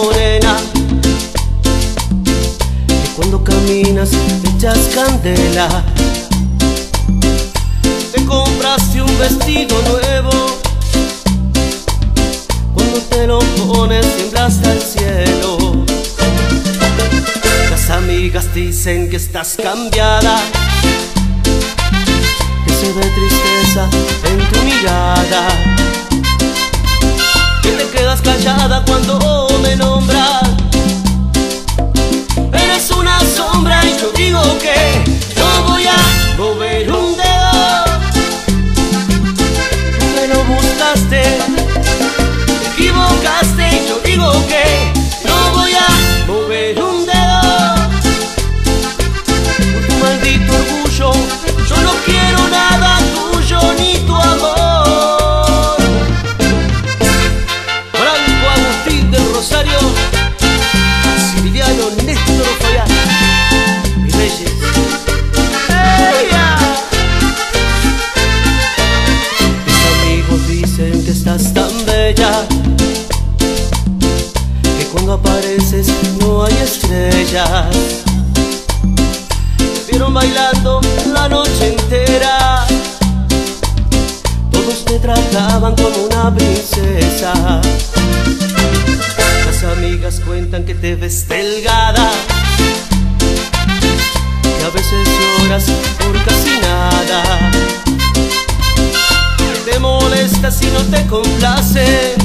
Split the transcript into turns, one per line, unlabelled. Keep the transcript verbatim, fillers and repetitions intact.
morena, que cuando caminas echas candela. Te compraste un vestido nuevo, cuando te lo pones tiembla hasta el cielo. Las amigas dicen que estás cambiada, que se ve tristeza en tu mirada, que te quedas callada cuando me nombras. Eres una sombra y yo digo que no voy a mover un dedo. Tú me lo buscaste, te equivocaste y yo digo que no voy a mover un dedo. Por tu maldito orgullo yo no quiero nada tuyo ni tu amor. Franco Agustín del Rosario, Silviano Néstor Fabián y Reyes. ¡Ella! Tus amigos dicen que estás tan bella, que cuando apareces no hay estrellas. Te vieron bailando la noche entera, todos te trataban como una princesa. Las amigas cuentan que te ves delgada, que a veces lloras por casi nada, que te molesta si no te complace,